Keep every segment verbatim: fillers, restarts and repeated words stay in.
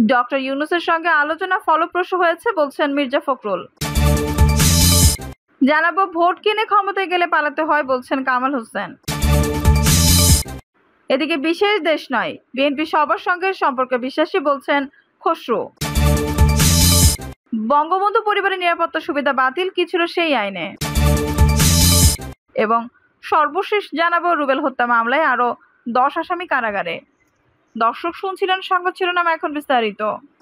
Doctor ইউনূসের সঙ্গে আলোচনা ফলপ্রসূ হয়েছে বলছেন মির্জা ফখরুল। জানাবো ভোট কিনে ক্ষমতায় গেলে পালাতে হয় বলছেন কামাল হোসেন। এদিকে বিশেষ দেশ নয়, বিএনপি সবার সঙ্গে সম্পর্কে বিশ্বাসী বলছেন খসরু। বঙ্গবন্ধু পরিবারের নিরাপত্তা সুবিধা বাতিল, কি ছিল সেই আইনে? এবং সর্বশেষ জানাবো রুবেল হত্যা মামলায় আরো দশ আসামি কারাগারে। দর্শক শুনছিলেন সংবাদ শিরোনাম, এখন বিস্তারিত।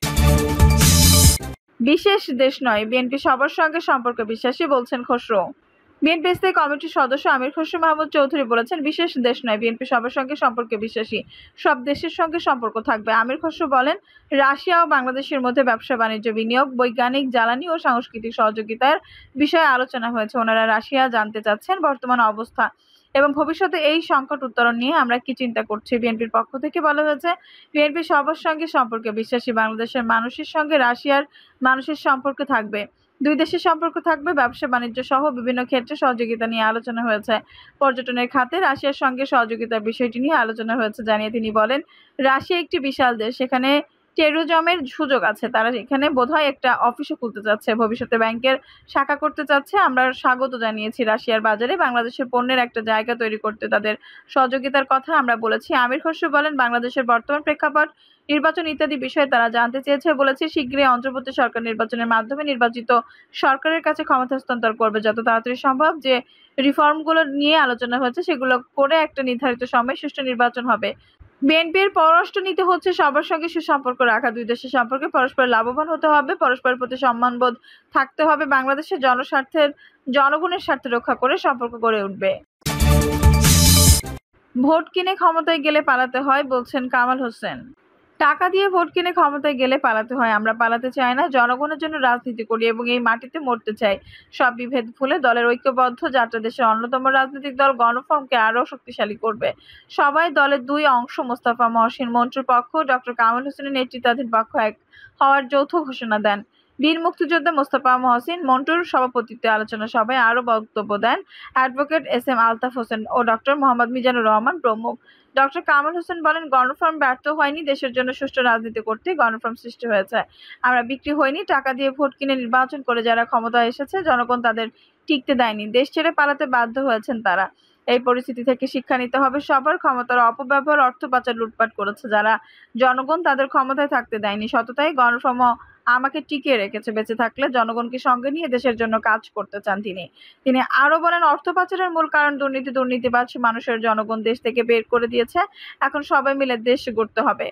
বিশেষ দেশ নয়, বিএনপি সবার সঙ্গে সম্পর্কে বিশ্বাসী বলছেন খসরু। বিএনপি স্থায়ী কমিটির সদস্য আমির খসরু মাহমুদ চৌধুরী বলেছেন, বিশেষ দেশ নয়, বিএনপি সবার সঙ্গে সম্পর্কে বিশ্বাসী, সব দেশের সঙ্গে সম্পর্ক থাকবে। আমির খসরু বলেন, রাশিয়া ও বাংলাদেশের মধ্যে ব্যবসা বাণিজ্য, বিনিয়োগ, বৈজ্ঞানিক, জ্বালানি ও সাংস্কৃতিক সহযোগিতার বিষয়ে আলোচনা হয়েছে। ওনারা রাশিয়া জানতে চাচ্ছেন বর্তমান অবস্থা এবং ভবিষ্যতে এই সংকট উত্তরণ নিয়ে আমরা কি চিন্তা করছি। বিএনপির পক্ষ থেকে বলা হয়েছে, বিএনপি সবার সঙ্গে সম্পর্কে বিশ্বাসী, বাংলাদেশের মানুষের সঙ্গে রাশিয়ার মানুষের সম্পর্ক থাকবে, দুই দেশের সম্পর্ক থাকবে, ব্যবসা বাণিজ্য সহ বিভিন্ন ক্ষেত্রে সহযোগিতা নিয়ে আলোচনা হয়েছে। পর্যটনের খাতে রাশিয়ার সঙ্গে সহযোগিতার বিষয়টি নিয়ে আলোচনা হয়েছে জানিয়ে তিনি বলেন, রাশিয়া একটি বিশাল দেশ, সেখানে টেরোরিজমের সুযোগ আছে, তারা এখানে বোধহয় একটা অফিসও খুলতে চাচ্ছে, ভবিষ্যতে ব্যাংকের শাখা করতে চাচ্ছে। আমরা স্বাগত জানিয়েছি রাশিয়ার বাজারে বাংলাদেশের পণ্যের একটা জায়গা তৈরি করতে তাদের সহযোগিতার কথা আমরা বলেছি। আমির খসরু বলেন, বাংলাদেশের বর্তমান প্রেক্ষাপট, নির্বাচন ইত্যাদি বিষয়ে তারা জানতে চেয়েছে বলেছে। শীঘ্রই অন্তর্বর্তী সরকার নির্বাচনের মাধ্যমে নির্বাচিত সরকারের কাছে ক্ষমতা হস্তান্তর করবে যত তাড়াতাড়ি সম্ভব। যে রিফর্মগুলো নিয়ে আলোচনা হয়েছে সেগুলো করে একটা নির্ধারিত সময় সুষ্ঠু নির্বাচন হবে। বিএনপির পররাষ্ট্র নীতি হচ্ছে সবার সঙ্গে সুসম্পর্ক রাখা, দুই দেশের সম্পর্কে পরস্পর লাভবান হতে হবে, পরস্পরের প্রতি সম্মানবোধ থাকতে হবে, বাংলাদেশের জনস্বার্থের জনগণের স্বার্থ রক্ষা করে সম্পর্ক গড়ে উঠবে। ভোট কিনে ক্ষমতায় গেলে পালাতে হয় বলছেন কামাল হোসেন। টাকা দিয়ে ভোট কিনে ক্ষমতায় গেলে পালাতে হয়, আমরা পালাতে চাই না, জনগণের জন্য রাজনীতি করি এবং এই মাটিতে মরতে চাই। সব বিভেদ ভুলে দলের ঐক্যবদ্ধ যাত্রা দেশের অন্যতম রাজনৈতিক দল গণফ্রন্টকে আরও শক্তিশালী করবে। সবাই দলের দুই অংশ, মোস্তফা মহসিন মন্টুর পক্ষ, ডক্টর কামাল হোসেনের নেতৃত্বাধীন পক্ষ এক হওয়ার যৌথ ঘোষণা দেন। বীর মুক্তিযোদ্ধা মোস্তফা মহসিন মন্টুর সভাপতিত্বে আলোচনা সভায় আরও বক্তব্য দেন advocate S M Altaf Hossain ও ডক্টর মোহাম্মদ মিজানুর রহমান প্রমুখ। ডক্টর কামাল হোসেন বলেন, গণফ্রন্ট ব্যর্থ হয়নি, দেশের জন্য সুষ্ঠু রাজনীতি করতে গণফ্রন্ট সৃষ্টি হয়েছে। আমরা বিক্রি হয়নি, টাকা দিয়ে ভোট কিনে নির্বাচন করে যারা ক্ষমতায় এসেছে জনগণ তাদের টিকতে দেয়নি, দেশ ছেড়ে পালাতে বাধ্য হয়েছেন তারা। এই পরিস্থিতি থেকে শিক্ষা নিতে হবে সবার। ক্ষমতার অপব্যবহার, অর্থ পাচার, লুটপাট করেছে যারা, জনগণ তাদের ক্ষমতায় থাকতে দেয়নি। সততাই গণফ্রন্ট আমাকে টিকিয়ে রেখেছে, বেঁচে থাকলে জনগণকে সঙ্গে নিয়ে দেশের জন্য কাজ করতে চান তিনি। তিনি আরো বলেন, অর্থ পাচারের মূল কারণ দুর্নীতি, দুর্নীতিবাজ মানুষের জনগণ দেশ থেকে বের করে দিয়েছে, এখন সবাই মিলে দেশ গড়তে হবে।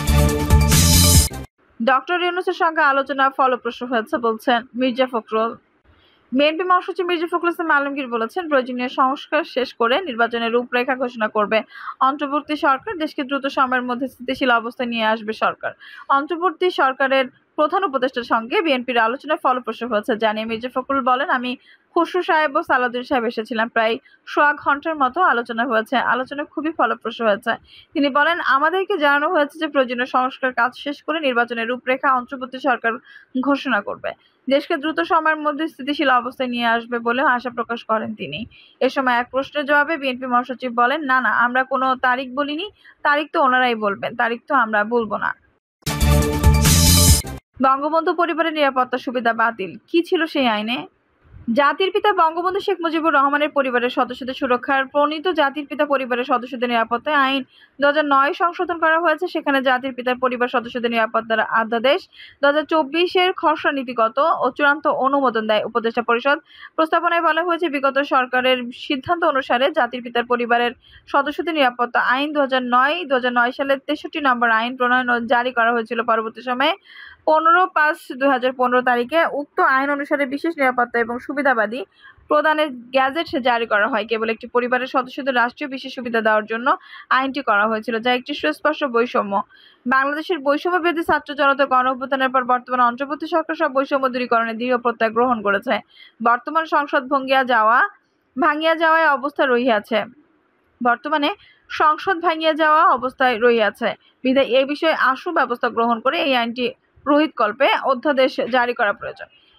ডক্টর ইউনূসের সঙ্গে আলোচনা ফলপ্রসূ হয়েছে বলছেন মির্জা ফখরুল। বিএনপি মহাসচিব মির্জা ফখরুল ইসলাম আলমগীর বলেছেন, প্রয়োজনীয় সংস্কার শেষ করে নির্বাচনের রূপরেখা ঘোষণা করবে অন্তর্বর্তী সরকার, দেশকে দ্রুত সময়ের মধ্যে স্থিতিশীল অবস্থায় নিয়ে আসবে সরকার। অন্তর্বর্তী সরকারের প্রধান উপদেষ্টার সঙ্গে বিএনপির আলোচনা ফলপ্রসূ হয়েছে জানিয়ে মির্জা ফখরুল বলেন, আমি খসরু সাহেব ও সালাউদ্দিন সাহেব এসেছিলাম, প্রায় সোয়া ঘন্টার মতো আলোচনা হয়েছে, আলোচনা খুবই ফলপ্রসূ হয়েছে। তিনি বলেন, আমাদেরকে জানানো হয়েছে যে প্রয়োজনীয় সংস্কার কাজ শেষ করে নির্বাচনের রূপরেখা অন্তর্বর্তী সরকার ঘোষণা করবে, দেশকে দ্রুত সময়ের মধ্যে স্থিতিশীল অবস্থায় নিয়ে আসবে বলেও আশা প্রকাশ করেন তিনি। এ সময় এক প্রশ্নের জবাবে বিএনপি মহাসচিব বলেন, না না, আমরা কোনো তারিখ বলিনি, তারিখ তো ওনারাই বলবেন, তারিখ তো আমরা বলবো না। বঙ্গবন্ধু পরিবারের নিরাপত্তা সুবিধা বাতিল, কি ছিল সেই আইনে? জাতির পিতা বঙ্গবন্ধু শেখ মুজিবুর রহমানের পরিবারের সদস্যদের সুরক্ষার প্রণীত জাতির পিতা পরিবারের সদস্যদের নিরাপত্তা আইন দু হাজার নয় সংশোধন করা হয়েছে। সেখানে জাতির পিতার পরিবার সদস্যদের নিরাপত্তার অধ্যাদেশ দু হাজার চব্বিশের খসড়া নীতিগত ও চূড়ান্ত অনুমোদন দেয় উপদেষ্টা পরিষদ। প্রস্তাবনায় বলা হয়েছে, বিগত সরকারের সিদ্ধান্ত অনুসারে জাতির পিতার পরিবারের সদস্যদের নিরাপত্তা আইন দু হাজার নয় দু হাজার নয় সালের তেষট্টি নম্বর আইন প্রণয়ন ও জারি করা হয়েছিল। পরবর্তী সময়ে পনেরো পাঁচ দুই হাজার পনেরো তারিখে উক্ত আইন অনুসারে বিশেষ নিরাপত্তা এবং সুবিধাবাদী প্রদানের গ্যাজেট জারি করা হয়। কেবল একটি পরিবারের সদস্যদের রাষ্ট্রীয় বিশেষ সুবিধা দেওয়ার জন্য আইনটি করা হয়েছিল, যা একটি সুস্পষ্ট বৈষম্য। বাংলাদেশের বৈষম্য বিরোধী ছাত্র জনতা গণ অভ্যুত্থানের পর বর্তমান অন্তর্বর্তী সরকার সব বৈষম্য দূরীকরণে দৃঢ় প্রত্যয় গ্রহণ করেছে। বর্তমান সংসদ ভঙ্গিয়া যাওয়া ভাঙিয়া যাওয়ায় অবস্থা রহিয়াছে বর্তমানে সংসদ ভাঙিয়া যাওয়া অবস্থায় রহিয়াছে বিধায় এ বিষয়ে আশু ব্যবস্থা গ্রহণ করে এই আইনটি রোহিতকল্পে অধ্যাদেশ জারি করা প্রয়োজন।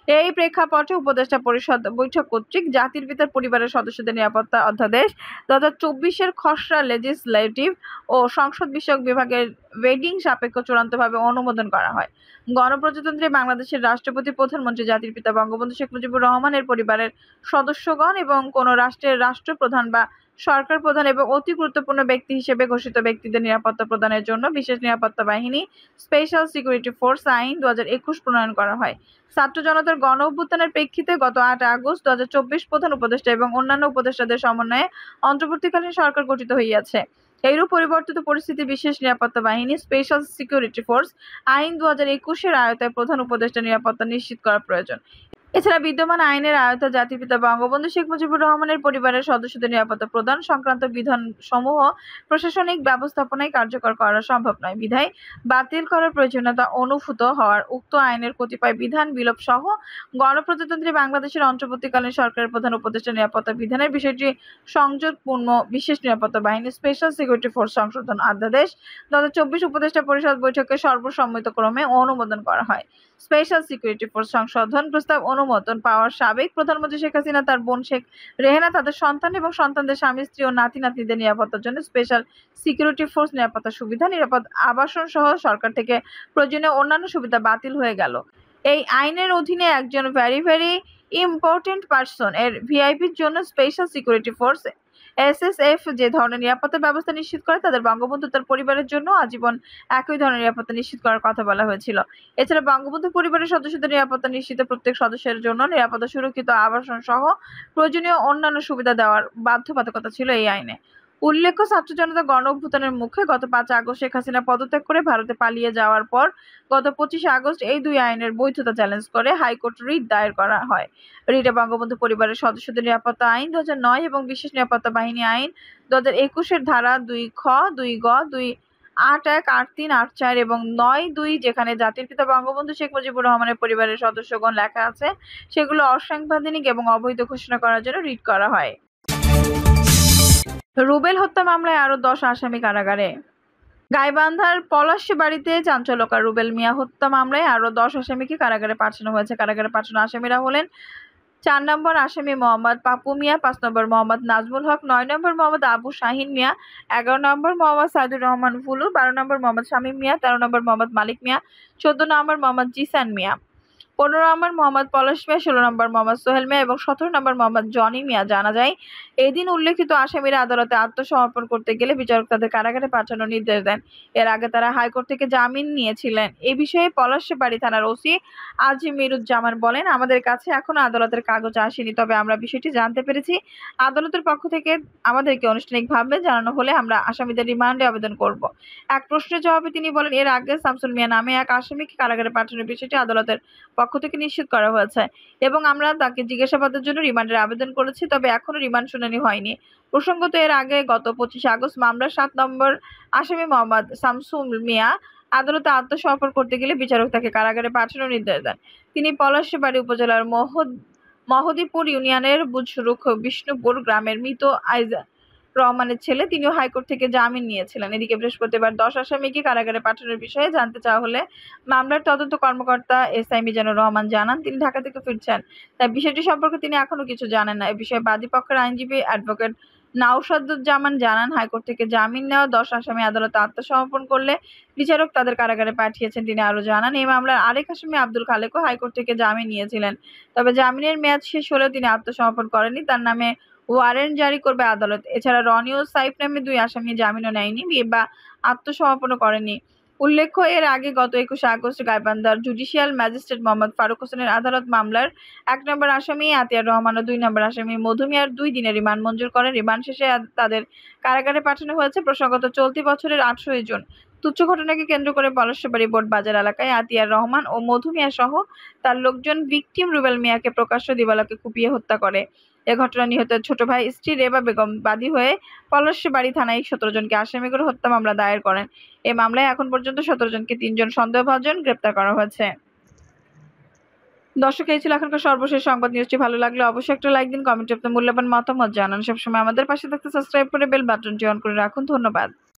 এই প্রেক্ষাপটে উপদেষ্টা পরিষদ বৈঠক কর্তৃক জাতির পিতার পরিবারের সদস্যদের নিরাপত্তা অধ্যাদেশ দু হাজার চব্বিশের খসড়া লেজিসলেটিভ ও সংসদ বিষয়ক বিভাগের ওয়েডিং সাপেক্ষ চূড়ান্তভাবে অনুমোদন করা হয়। গণপ্রজাতন্ত্রী বাংলাদেশের রাষ্ট্রপতি, প্রধানমন্ত্রী, জাতির পিতা বঙ্গবন্ধু শেখ মুজিবুর রহমানের পরিবারের সদস্যগণ এবং কোন রাষ্ট্রের রাষ্ট্রপ্রধান বা সরকার প্রধান এবং অতি গুরুত্বপূর্ণ ব্যক্তি হিসেবে ঘোষিত ব্যক্তিদের নিরাপত্তা প্রদানের জন্য বিশেষ নিরাপত্তা বাহিনী স্পেশাল সিকিউরিটি ফোর্স আইন দু হাজার একুশ প্রণয়ন করা হয়। ছাত্র জনতার গণ অভ্যুত্থানের প্রেক্ষিতে গত আট আগস্ট দু হাজার চব্বিশ প্রধান উপদেষ্টা এবং অন্যান্য উপদেষ্টাদের সমন্বয়ে অন্তর্বর্তীকালীন সরকার গঠিত হইয়াছে। এইরূপ পরিবর্তিত পরিস্থিতি বিশেষ নিরাপত্তা বাহিনী স্পেশাল সিকিউরিটি ফোর্স আইন দু হাজার একুশের আওতায় প্রধান উপদেষ্টা নিরাপত্তা নিশ্চিত করা প্রয়োজন। এছাড়া বিদ্যমান আইনের আওতায় জাতির পিতা বঙ্গবন্ধু শেখ মুজিবুর রহমানের পরিবারের সদস্যদের নিরাপত্তা প্রদান সংক্রান্ত বিধানসমূহ প্রশাসনিক ব্যবস্থাপনায় কার্যকর করা সম্ভব নয় বিধায় বাতিল করার প্রয়োজনীয়তা অনুভূত হওয়ার উক্ত আইনের কতিপয় বিধান বিলোপ সহ গণপ্রজাতন্ত্রী বাংলাদেশের অন্তর্বর্তীকালীন সরকারের প্রধান উপদেষ্টা নিরাপত্তা বিধানের বিষয়টি সংযোগপূর্ণ বিশেষ নিরাপত্তা বাহিনী স্পেশাল সিকিউরিটি ফোর্স সংশোধন অধ্যাদেশ দু হাজার চব্বিশ উপদেষ্টা পরিষদ বৈঠকে সর্বসম্মতিক্রমে অনুমোদন করা হয়। স্পেশাল সিকিউরিটি ফোর্স সংশোধন প্রস্তাব অনুমোদন পাওয়ার সাবেক প্রধানমন্ত্রী শেখ হাসিনা, তার বোন শেখ রেহেনা, তাদের সন্তান এবং সন্তানদের স্বামী, স্ত্রী ও নাতি নাতনিদের নিরাপত্তার জন্য স্পেশাল সিকিউরিটি ফোর্স নিরাপত্তা সুবিধা, নিরাপদ আবাসন সহ সরকার থেকে প্রয়োজনীয় অন্যান্য সুবিধা বাতিল হয়ে গেল। এই আইনের অধীনে একজন ভেরি ভেরি ইম্পর্টেন্ট পারসন এর ভিআইপির জন্য স্পেশাল সিকিউরিটি ফোর্স এসএসএফ যে ধরনের নিরাপত্তা ব্যবস্থা নিশ্চিত করে তাদের বঙ্গবন্ধু তার পরিবারের জন্য আজীবন একই ধরনের নিরাপত্তা নিশ্চিত করার কথা বলা হয়েছিল। এছাড়া বঙ্গবন্ধু পরিবারের সদস্যদের নিরাপত্তা নিশ্চিতে প্রত্যেক সদস্যের জন্য নিরাপত্তা সুরক্ষিত আবাসন সহ প্রয়োজনীয় অন্যান্য সুবিধা দেওয়ার বাধ্যবাধকতা ছিল এই আইনে। উল্লেখ্য, ছাত্র জনতা গণ অভ্যুত্থানের মুখে গত পাঁচ আগস্ট শেখ হাসিনা পদত্যাগ করে ভারতে পালিয়ে যাওয়ার পর গত পঁচিশে আগস্ট এই দুই আইনের বৈধতা চ্যালেঞ্জ করে হাইকোর্ট রিট দায়ের করা হয়। রিটে বঙ্গবন্ধু পরিবারের সদস্যদের নিরাপত্তা আইন দু হাজার নয় এবং বিশেষ নিরাপত্তা বাহিনী আইন দু হাজার একুশের ধারা দুই খ, দুই গ, দুই আট এক, আট তিন, আট চার এবং নয় দুই যেখানে জাতির পিতা বঙ্গবন্ধু শেখ মুজিবুর রহমানের পরিবারের সদস্যগণ লেখা আছে সেগুলো অসাংবিধানিক এবং অবৈধ ঘোষণা করার জন্য রিট করা হয়। রুবেল হত্যা মামলায় আরো দশ আসামি কারাগারে। গাইবান্ধার পলাশবাড়ীতে চাঞ্চল্যকর রুবেল মিয়া হত্যা মামলায় আরো দশ আসামিকে কারাগারে পাঠানো হয়েছে। কারাগারে পাঠানো আসামিরা হলেন চার নম্বর আসামি মোহাম্মদ পাপু মিয়া, পাঁচ নম্বর মোহাম্মদ নাজমুল হক, নয় নম্বর মোহাম্মদ আবু শাহিন মিয়া, এগারো নম্বর মোহাম্মদ সাইদুর রহমান ফুলু, বারো নম্বর মোহাম্মদ শামীম মিয়া, তেরো নম্বর মোহাম্মদ মালিক মিয়া, চোদ্দ নম্বর মোহাম্মদ জিসান মিয়া, পনেরো নম্বর মোহাম্মদ পলাশ মিয়া, ষোলো নম্বর মোহাম্মদ সোহেল মিয়া এবং সতেরো নম্বর মোহাম্মদ জনি মিয়া। জানা যায়, এদিন উল্লেখিত আসামিরা আদালতে আত্মসমর্পণ করতে গেলে বিচারক তাদের কারাগারে পাঠানোর নির্দেশ দেন। এর আগে তারা হাইকোর্ট থেকে জামিন নিয়েছিলেন। এ বিষয়ে পলাশবাড়ী থানার ওসি আজমিরুজ্জামান বলেন, আমাদের কাছে এখনো আদালতের কাগজ আসেনি, তবে আমরা বিষয়টি জানতে পেরেছি। আদালতের পক্ষ থেকে আমাদেরকে আনুষ্ঠানিকভাবে জানানো হলে আমরা আসামিদের রিমান্ডে আবেদন করব। এক প্রশ্নের জবাবে তিনি বলেন, এর আগে শামসুল মিয়া নামে এক আসামিকে কারাগারে পাঠানোর বিষয়টি আদালতের পক্ষ থেকে নিশ্চিত করা হয়েছে এবং আমরা তাকে জিজ্ঞাসাবাদের জন্য রিমান্ডের আবেদন করেছি, তবে এখনো রিমান্ড শুনানি হয়নি। প্রসঙ্গত, এর আগে গত পঁচিশে আগস্ট মামলার সাত নম্বর আসামি মোহাম্মদ শামসুল মিয়া আদালতে আত্মসমর্পণ করতে গেলে বিচারক তাকে কারাগারে পাঠানোর নির্দেশ দেন। তিনি পলাশবাড়ী উপজেলার মহদ মহদীপুর ইউনিয়নের বুজরুখ বিষ্ণুপুর গ্রামের মৃত আইজা রহমানের ছেলে। তিনিও হাইকোর্ট থেকে জামিন নিয়েছিলেন। এদিকে বৃহস্পতিবার দশ আসামিকে কারাগারে পাঠানোর বিষয়ে জানতে চাওয়া হলে মামলার তদন্ত কর্মকর্তা এসআই মিজানুর রহমান জানান, তিনি ঢাকা থেকে ফিরছেন, তাই বিষয়টি সম্পর্কে তিনি এখনো কিছু জানেন না। এ বিষয়ে বাদী পক্ষের আইনজীবী অ্যাডভোকেট নাওশাদুজ্জামান জানান, হাইকোর্ট থেকে জামিন নেওয়া দশ আসামি আদালতে আত্মসমর্পণ করলে বিচারক তাদের কারাগারে পাঠিয়েছেন। তিনি আরও জানান, এই মামলার আরেক আসামি আব্দুল খালেকও হাইকোর্ট থেকে জামিন নিয়েছিলেন, তবে জামিনের মেয়াদ শেষ হলেও তিনি আত্মসমর্পণ করেননি। তার নামে ওয়ারেন্ট জারি করবে আদালত। এছাড়া রনি ও সাইফ নামে দুই আসামি জামিনও নেয়নি বা আত্মসমর্পণও করেনি। উল্লেখ্য, এর আগে গত একুশে আগস্ট গাইবান্ধার জুডিশিয়াল ম্যাজিস্ট্রেট মোহাম্মদ ফারুক হোসেনের আদালত মামলার এক নম্বর আসামি আতিয়ার রহমান ও দুই নম্বর আসামি মধু মিয়ার দুই দিনের রিমান্ড মঞ্জুর করেন। রিমান্ড শেষে তাদের কারাগারে পাঠানো হয়েছে। প্রসঙ্গত, চলতি বছরের আটশোই জুন তুচ্ছ ঘটনাকে কেন্দ্র করে পলাশবাড়ী বোট বাজার এলাকায় আতিয়ার রহমান ও মধু মিয়া সহ তার লোকজন ভিকটিম রুবেল মিয়াকে প্রকাশ্য দিবালোকে কুপিয়ে হত্যা করে। এ ঘটনায় নিহতের ছোট ভাই স্ত্রী রেবা বেগম বাদী হয়ে পলাশবাড়ী থানায় সতেরো জনকে আসামি করে হত্যা মামলা দায়ের করেন। এই মামলায় এখন পর্যন্ত সতেরো জনকে তিনজন সন্দেহভাজন গ্রেপ্তার করা হয়েছে। দর্শক, এই ছিল এখনকার সর্বশেষ সংবাদ। নিউজটি ভালো লাগলে অবশ্যই একটা লাইক দিন, কমেন্টে আপনার মূল্যবান মতামত জানান। সবসময় আমাদের পাশে থাকতে সাবস্ক্রাইব করে বেল বাটনটি অন করে রাখুন। ধন্যবাদ।